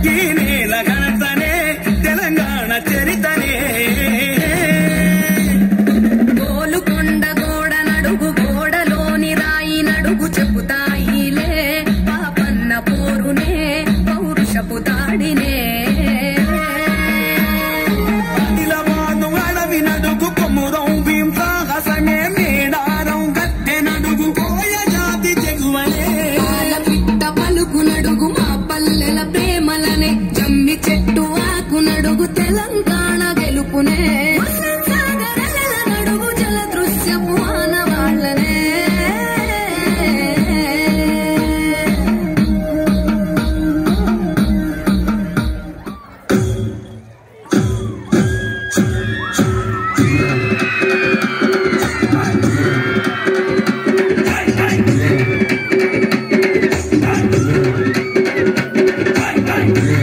ఈ నేల ఘనతనే తెలంగాణ చరితనే గోలుకొండ గోడ నడుగు గోడలోని రాయి నడుగు చెబుతాయిలే పాపన్న పోరునే పౌరుషపు దాడినే ఆదిలాబాదు అడవి నడుగు కొమురం భీం సాహసమే మేడారం గద్దె నడుగు కోయ జాతి చెగువనే పిట్ట పలుకు నడుగు మా పల్లెల ప్రేమలనే జమ్మి చెట్టు ఆకు నడుగు తెలంగాణ గెలుపునే సాగరల నడుగు జల దృశ్యపు ఆనవాళ్ళనే Bye.